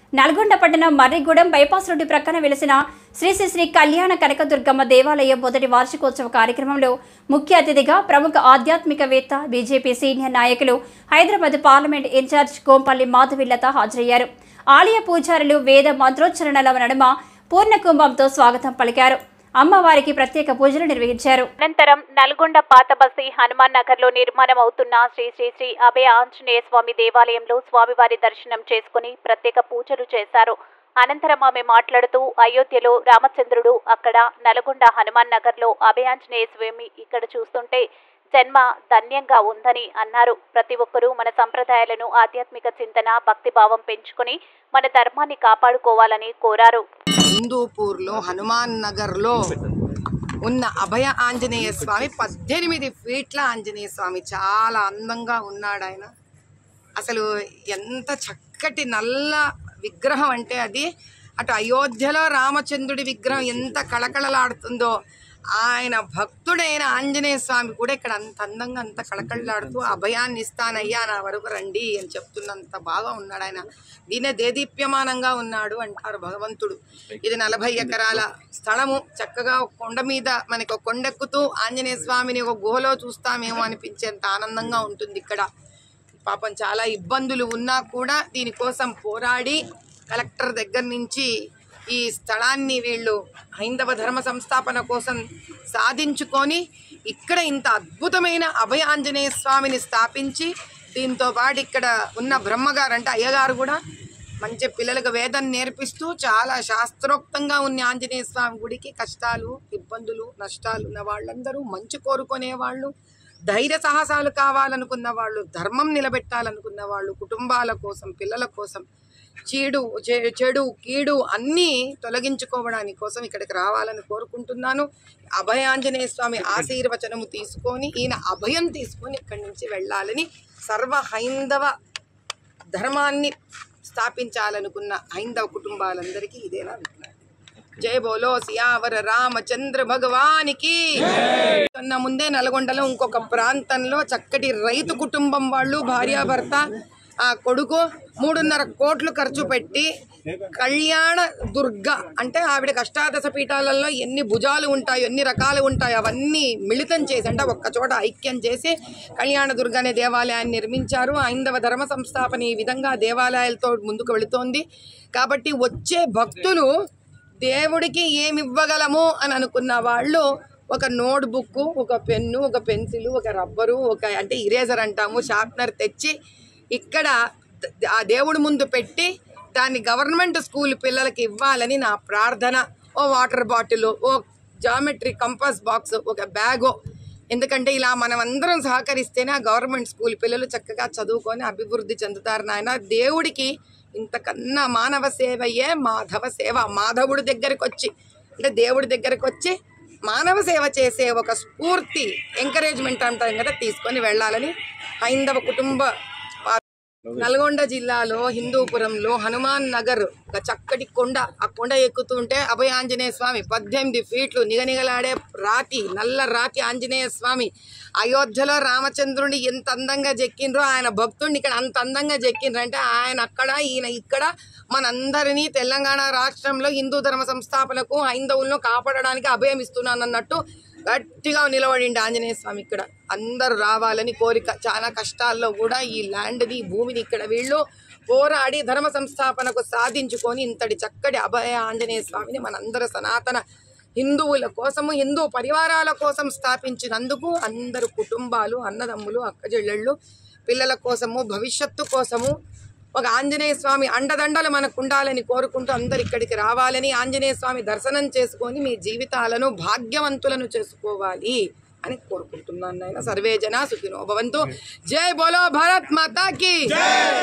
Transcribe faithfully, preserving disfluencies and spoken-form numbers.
నల్గొండ పట్టణం Marrigudem bypass road ప్రక్కన వెలిసిన శ్రీ శ్రీ శ్రీ కళ్యాణ కనకదుర్గమ్మ దేవాలయం మొదటి వార్షికోత్సవ కార్యక్రమంలో ముఖ్య అతిథిగా ప్రముఖ ఆధ్యాత్మికవేత్త బీజేపీ సీనియర్ నాయకులు హైదరాబాద్ పార్లమెంట్ ఇన్ఛార్జ్ కోంపల్లి మాధవిలత హాజరయ్యారు. ఆలయ పూజారులు వేద మంత్రోచ్చరణల నడుమ పూర్ణకుంభంతో స్వాగతం పలికారు. అమ్మవారికి ప్రత్యేక పూజలు నిర్వహించారు. అనంతరం నల్గొండ పాతబస్తీ హనుమాన్ నగర్ లో నిర్మాణం అవుతున్న శ్రీ శ్రీ శ్రీ అభయ ఆంజనేయ స్వామి దేవాలయంలో స్వామివారి దర్శనం చేసుకుని ప్రత్యేక పూజలు చేశారు. అనంతరం ఆమె మాట్లాడుతూ అయోధ్యలో రామచంద్రుడు, అక్కడ నల్గొండ హనుమాన్ నగర్ లో అభయాంజనేయ స్వామి ఇక్కడ చూస్తుంటే జన్మ ధన్యంగా ఉందని అన్నారు. ప్రతి ఒక్కరూ మన సంప్రదాయాలను, ఆధ్యాత్మిక చింతన, భక్తిభావం పెంచుకుని మన ధర్మాన్ని కాపాడుకోవాలని కోరారు. హిందూపూర్లో హనుమాన్ నగర్లో ఉన్న అభయ ఆంజనేయ స్వామి పద్దెనిమిది ఫీట్ల ఆంజనేయ స్వామి చాలా అందంగా ఉన్నాడు. ఆయన అసలు ఎంత చక్కటి నల్ల విగ్రహం అంటే అది అటు అయోధ్యలో రామచంద్రుడి విగ్రహం ఎంత కళకళలాడుతుందో ఆయన భక్తుడైన ఆంజనేయ స్వామి కూడా ఇక్కడ అంత అందంగా అంత కళకళలాడుతూ అభయాన్ని ఇస్తానయ్యా నా వరకు రండి అని చెప్తున్నంత బాగా ఉన్నాడు. ఆయన దీనే దేదీప్యమానంగా ఉన్నాడు అంటారు భగవంతుడు. ఇది నలభై ఎకరాల స్థలము, చక్కగా కొండ మీద మనకి ఒక కొండెక్కుతూ ఆంజనేయ స్వామిని ఒక గుహలో చూస్తామేమో అనిపించేంత ఆనందంగా ఉంటుంది ఇక్కడ. పాపం చాలా ఇబ్బందులు ఉన్నా కూడా దీనికోసం పోరాడి కలెక్టర్ దగ్గర నుంచి ఈ స్థలాన్ని వీళ్ళు హైందవ ధర్మ సంస్థాపన కోసం సాధించుకొని ఇక్కడ ఇంత అద్భుతమైన అభయ ఆంజనేయ స్వామిని స్థాపించి దీంతో పాటు ఇక్కడ ఉన్న బ్రహ్మగారు అంటే అయ్యగారు కూడా మంచి పిల్లలకు వేదం నేర్పిస్తూ చాలా శాస్త్రోక్తంగా ఉన్న ఆంజనేయ స్వామి గుడికి కష్టాలు, ఇబ్బందులు, నష్టాలు ఉన్న వాళ్ళందరూ మంచి కోరుకునే వాళ్ళు, ధైర్య సాహసాలు కావాలనుకున్న వాళ్ళు, ధర్మం నిలబెట్టాలనుకున్న వాళ్ళు, కుటుంబాల కోసం, పిల్లల కోసం, చీడు చెడు కీడు అన్నీ తొలగించుకోవడానికి కోసం ఇక్కడికి రావాలని కోరుకుంటున్నాను. అభయాంజనేయ స్వామి ఆశీర్వచనము తీసుకొని ఈయన అభయం తీసుకొని ఇక్కడి నుంచి వెళ్ళాలని సర్వ హైందవ ధర్మాన్ని స్థాపించాలనుకున్న హైందవ కుటుంబాలందరికీ ఇదేనా విజ్ఞానం. జై బోలో సియావర రామచంద్ర భగవానికి. కన్నా ముందే నల్గొండలో ఇంకొక ప్రాంతంలో చక్కటి రైతు కుటుంబం వాళ్ళు భార్యాభర్త ఆ కొడుకు మూడున్నర కోట్లు ఖర్చు పెట్టి కళ్యాణ దుర్గ అంటే ఆవిడకి అష్టాదశ పీఠాలలో ఎన్ని భుజాలు ఉంటాయో, ఎన్ని రకాలు ఉంటాయో అవన్నీ మిళితం చేసి అంటే ఒక్క చోట ఐక్యం చేసి కళ్యాణ దుర్గ అనే దేవాలయాన్ని నిర్మించారు. హైందవ ధర్మ సంస్థాపన ఈ విధంగా దేవాలయాలతో ముందుకు వెళుతోంది. కాబట్టి వచ్చే భక్తులు దేవుడికి ఏమి ఇవ్వగలము అని అనుకున్న వాళ్ళు ఒక నోట్ బుక్, ఒక పెన్ను, ఒక పెన్సిల్, ఒక రబ్బరు, ఒక అంటే ఇరేజర్ అంటాము, షార్ప్నర్ తెచ్చి ఇక్కడ ఆ దేవుడి ముందు పెట్టి దాన్ని గవర్నమెంట్ స్కూల్ పిల్లలకి ఇవ్వాలని నా ప్రార్థన. ఓ వాటర్ బాటిల్, ఓ జామెట్రీ కంపాస్ బాక్స్, ఒక బ్యాగో. ఎందుకంటే ఇలా మనం అందరం సహకరిస్తేనే ఆ గవర్నమెంట్ స్కూల్ పిల్లలు చక్కగా చదువుకొని అభివృద్ధి చెందుతారు. నాయన దేవుడికి ఇంతకన్నా మానవ సేవయే మాధవ సేవ. మాధవుడి దగ్గరికి వచ్చి అంటే దేవుడి దగ్గరికి వచ్చి మానవ సేవ చేసే ఒక స్ఫూర్తి ఎంకరేజ్మెంట్ అంటాం కదా తీసుకొని వెళ్ళాలని హైందవ కుటుంబ నల్గొండ జిల్లాలో హిందూపురంలో హనుమాన్ నగర్ ఒక చక్కటి కొండ, ఆ కొండ ఎక్కుతుంటే అభయ ఆంజనేయ స్వామి పద్దెనిమిది ఫీట్లు నిగనిగలాడే రాతి, నల్ల రాతి ఆంజనేయ స్వామి అయోధ్యలో రామచంద్రుడిని ఎంత అందంగా చెక్కిండ్రో ఆయన భక్తుడిని ఇక్కడ అంత అందంగా చెక్కిండ్రు. అంటే ఆయన అక్కడ ఈయన ఇక్కడ మనందరినీ తెలంగాణ రాష్ట్రంలో హిందూ ధర్మ సంస్థాపనకు హైందవులను కాపాడడానికి అభయం ఇస్తున్నానన్నట్టు గట్టిగా నిలబడిండి ఆంజనేయ స్వామి. ఇక్కడ అందరూ రావాలని కోరిక. చాలా కష్టాల్లో కూడా ఈ ల్యాండ్ని, భూమిని ఇక్కడ వీళ్ళు పోరాడి ధర్మ సంస్థాపనకు సాధించుకొని ఇంతటి చక్కటి అభయ ఆంజనేయ స్వామిని మనందరూ సనాతన హిందువుల కోసము, హిందూ పరివారాల కోసం స్థాపించినందుకు అందరు కుటుంబాలు, అన్నదమ్ములు, అక్కచెల్లెళ్ళు, పిల్లల కోసము, భవిష్యత్తు కోసము ఒక ఆంజనేయ స్వామి అండదండలు మనకు ఉండాలని కోరుకుంటూ అందరు ఇక్కడికి రావాలని, ఆంజనేయ స్వామి దర్శనం చేసుకొని మీ జీవితాలను భాగ్యవంతులను చేసుకోవాలి అని కోరుకుంటున్నాను. నాయన సర్వే జన సుఖినో భవంతు. జై బోలో భారత్ మాతాకి.